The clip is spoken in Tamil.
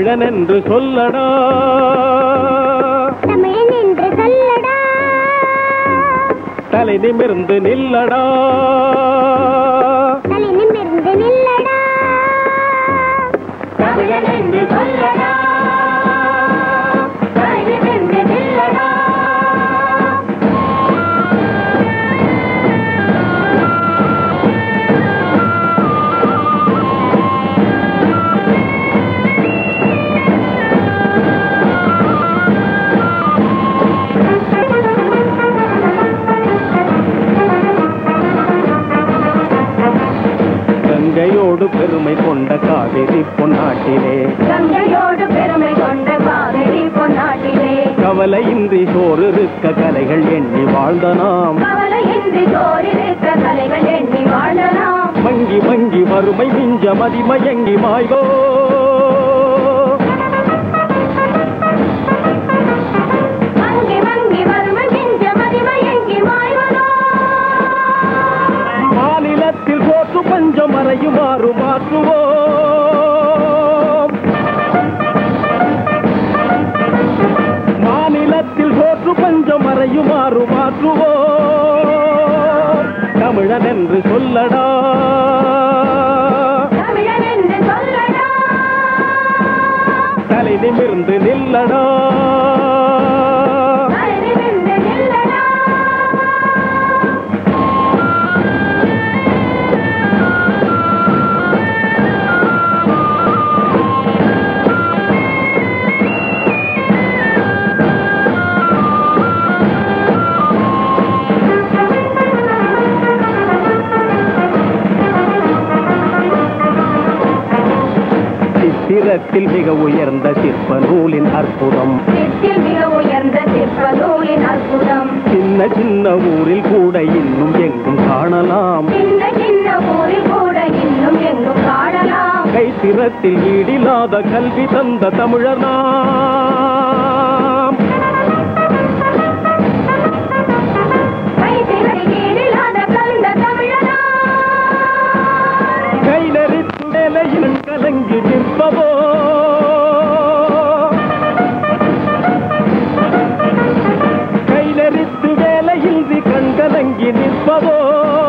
தமிழன் என்று சொல்லடா, தமிழன் என்று சொல்லடா, தலை நிமிர்ந்து நில்லடா, தலை நிமிர்ந்து நில்லடா, தமிழன் என்று சொல்லடா, தலை நிமிர்ந்து நில்லடா. கங்கையோடு பெருமை கொண்ட காவிரி பொன்னாட்டிலே, கங்கையோடு பெருமை கொண்ட காவிரி பொன்னாட்டிலே, கவலையின்றி சோறு இருக்க கலைகள் எண்ணி வாழ்ந்த நாம், கவலையின்றி சோறிருக்க கலைகள் எண்ணி வாழலாம். மங்கி மங்கி வறுமை மிஞ்ச மதிமயங்கி மாய்கோ, மங்கி மங்கி வறுமை மிஞ்ச மதிமயங்கி மாய்வதோ, மாநிலத்தில் போற்று பஞ்சம் மறையுமாறு மாற்றுவோம், மாநிலத்தில் போற்று பஞ்சம் மறையுமாறு மாற்றுவோம். தமிழன் என்று சொல்லடா, தமிழன் என்று சொல்லடா, தலை நிமிர்ந்து நில்லடா, தலை நிமிர்ந்து நில்லடா. சித்திரத்தில் மிக உயர்ந்த சிற்ப நூலின் அற்புதம், சித்தில் மிக உயர்ந்த சிற்ப நூலின் அற்புதம், சின்ன சின்ன ஊரில் கூட இன்னும் எங்கும் காணலாம், சின்ன சின்ன ஊரில் கூட இன்னும் எங்கும் காணலாம். கைத்திறத்தில் ஈடில்லாத கல்வி தந்த தமிழர் நாம், கைத்திறத்தில் ஈடில்லாத கலந்த தமிழனா, கைநெறித்து வேலையில் கலங்கி நிற்பவோ, கைநெறித்து வேலையின்றி கண்கலங்கி நிற்பவோ,